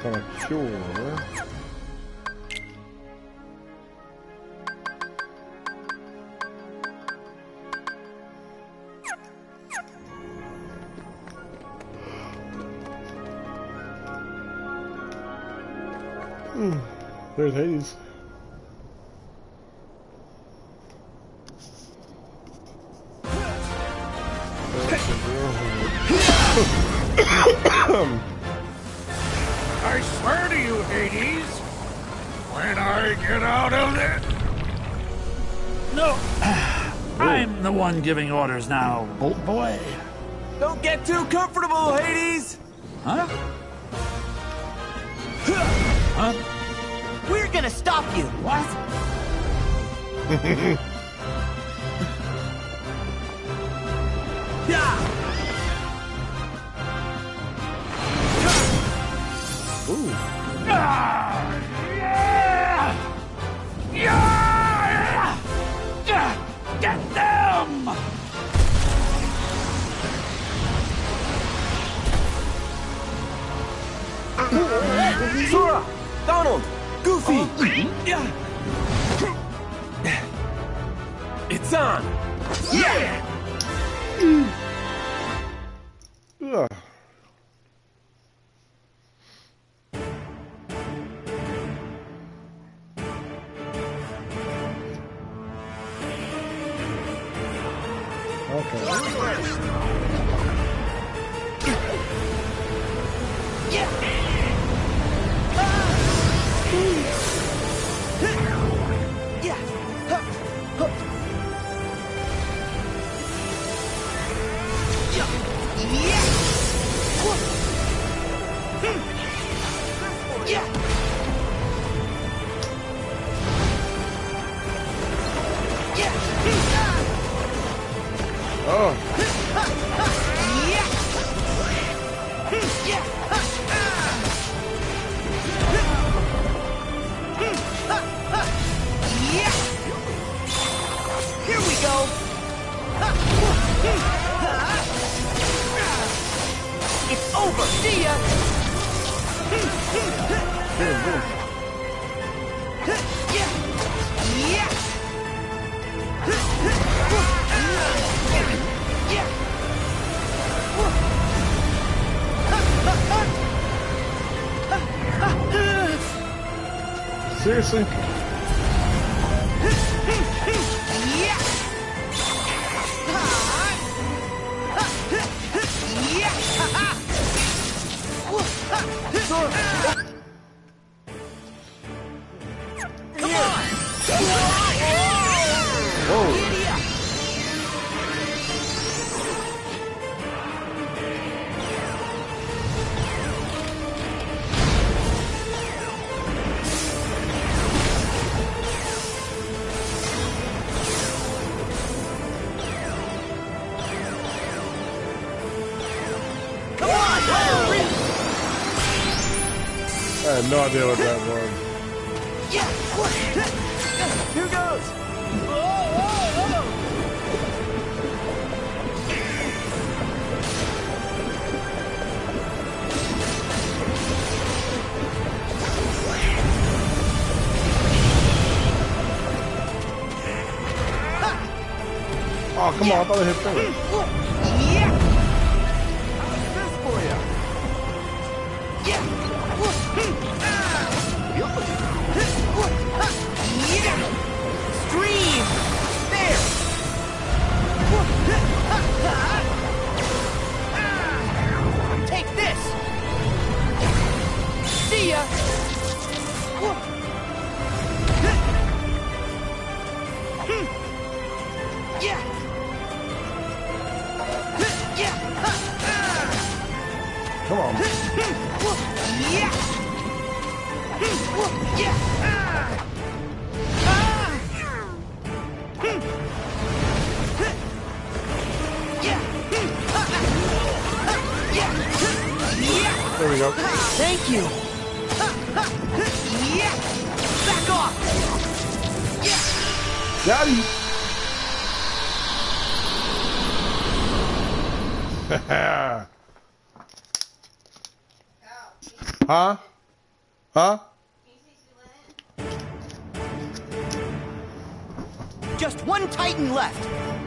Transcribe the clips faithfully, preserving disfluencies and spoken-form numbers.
kind of cure. Hmm. There's Hades. I swear to you, Hades, when I get out of there... No, I'm the one giving orders now, Bolt Boy. Don't get too comfortable, Hades! Huh? Huh? We're gonna stop you! What? Yeah! Ooh. Ah! Yeah! Yeah! Yeah! Get them! Sora! Donald! Goofy! Yeah! It's on! Yeah! Ugh. Okay. Yeah! Yeah! Yeah! Oh. Here we go. It's over. See ya. Yeah. Seriously? Come on! Whoa. I had no idea what that was. Yeah. Here goes. Oh, oh, Oh, come on, I thought I hit things. Yeah. How's this for you? Yeah. Stream! There! Take this! See ya! Yeah! Come on. Yeah! Yeah! There we go. Thank you. Yeah. Back off. Yeah. Got him. Huh? Huh? Just one Titan left.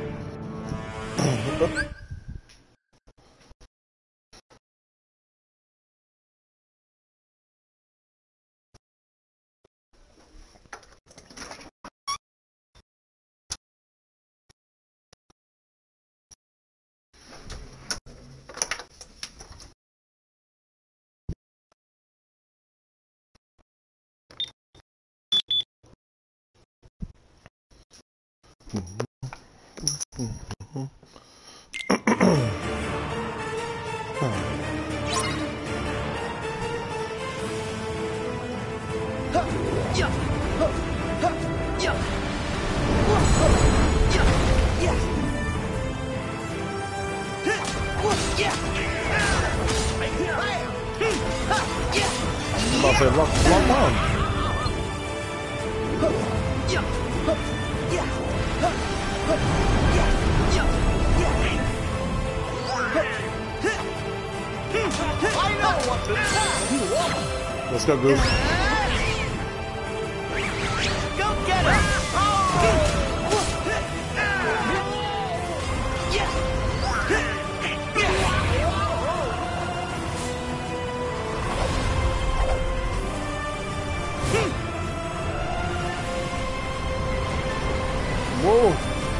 I'm about to say, lock, lock on. Let's go, Goose. Go get him! Whoa.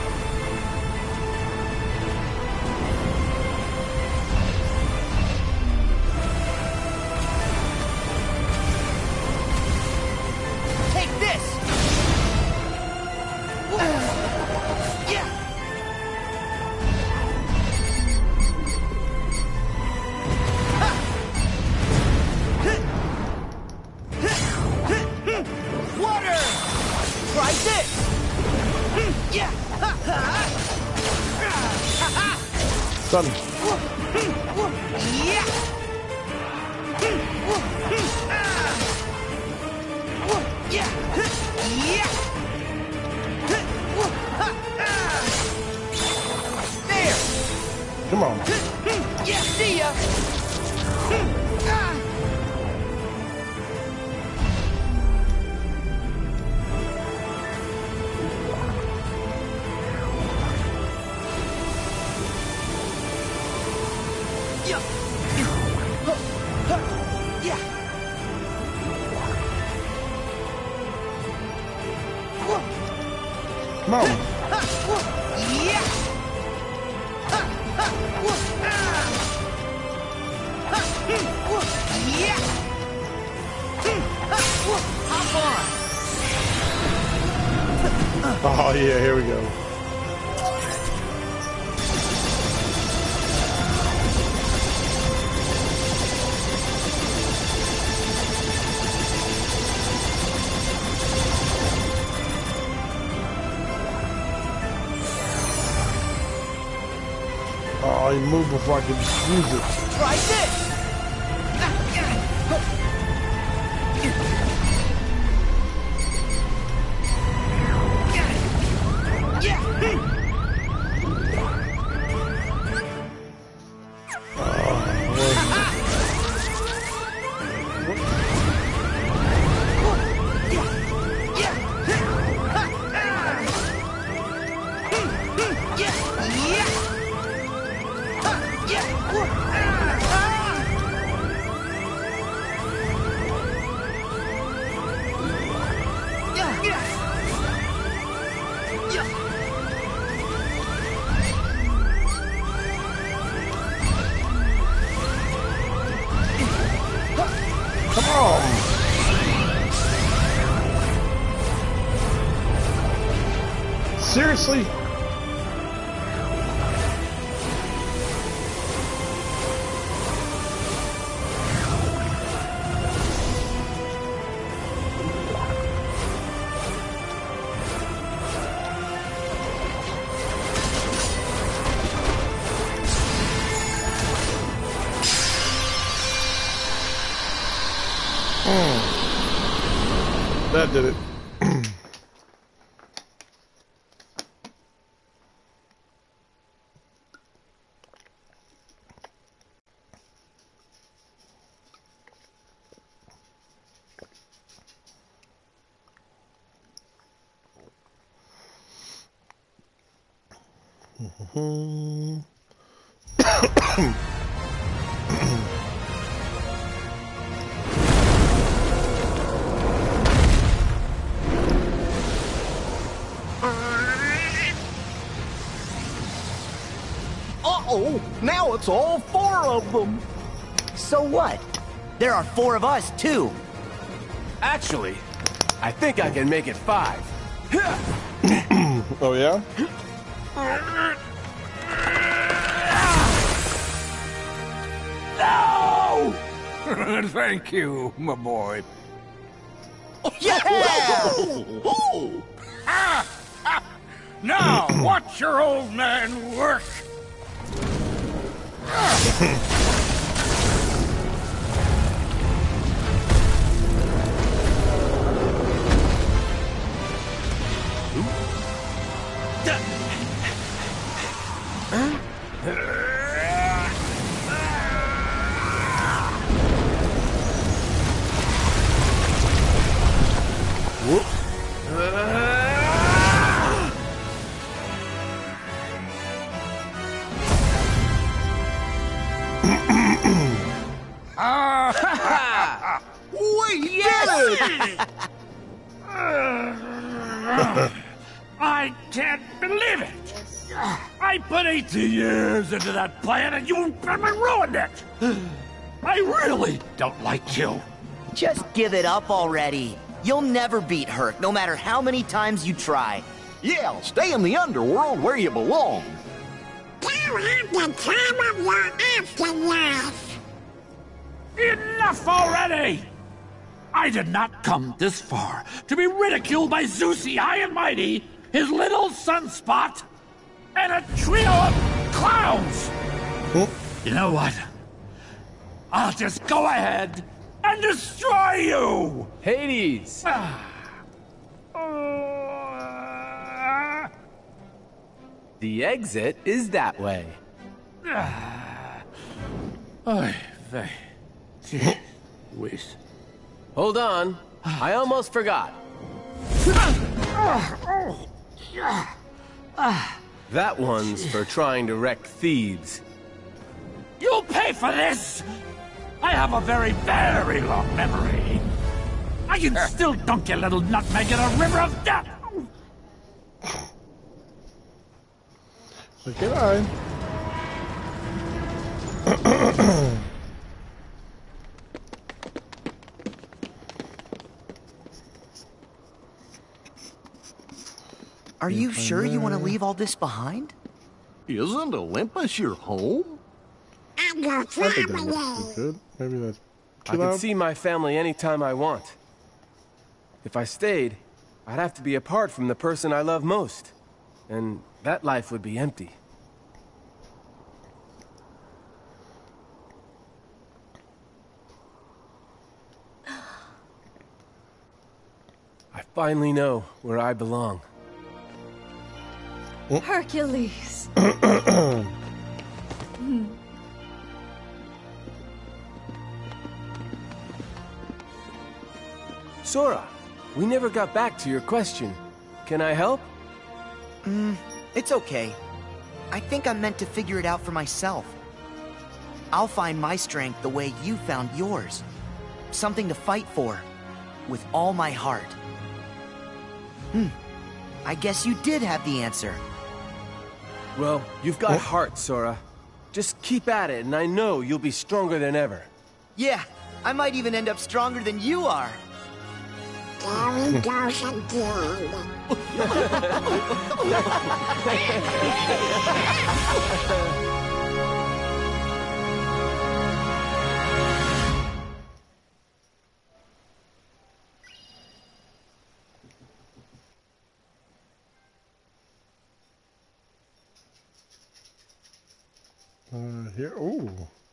Take this! Yeah! Water! Try this! Yeah! Done. Yeah! Yeah! Yeah! There! Come on. Yeah, see ya! Come on. Oh, yeah, here we go. Oh, he moved before I could use it. Try this! Come on. Seriously? That did it. Uh-oh, now it's all four of them. So what? There are four of us, too. Actually, I think I can make it five. Oh, yeah? No! Thank you, my boy. Yeah! Now, watch your old man work. We did it! I can't believe it! I put eighteen years into that plan and you ruined it! I really don't like you. Just give it up already. You'll never beat Herc, no matter how many times you try. Yeah, stay in the underworld where you belong. You have the time of your afterlife. Enough already! I did not come this far to be ridiculed by Zeusy High and Mighty, his little sunspot, and a trio of clowns! You know what? I'll just go ahead and destroy you! Hades! Uh, The exit is that way. Oy vey. Gee whiz. Hold on. I almost forgot. That one's for trying to wreck Thebes. You'll pay for this! I have a very, very long memory. I can still dunk your little nutmeg in a river of death! Okay, bye. Are you sure you want to leave all this behind? Isn't Olympus your home? I'm your I think that family. looks good. Maybe that's I too can loud. see my family anytime I want. If I stayed, I'd have to be apart from the person I love most. And that life would be empty. I finally know where I belong. Hercules. Sora, we never got back to your question. Can I help? Mm, it's okay. I think I'm meant to figure it out for myself. I'll find my strength the way you found yours. Something to fight for, with all my heart. Hmm. I guess you did have the answer. Well, you've got heart, Sora. Just keep at it, and I know you'll be stronger than ever. Yeah, I might even end up stronger than you are. There he goes again. Uh, here. Ooh.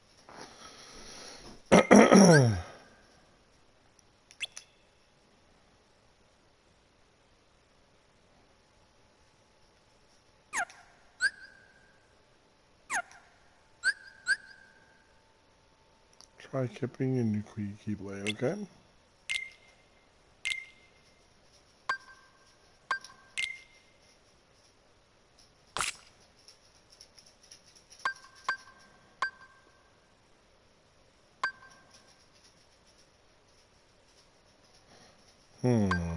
Try kipping and you keep lay, okay? Hmm.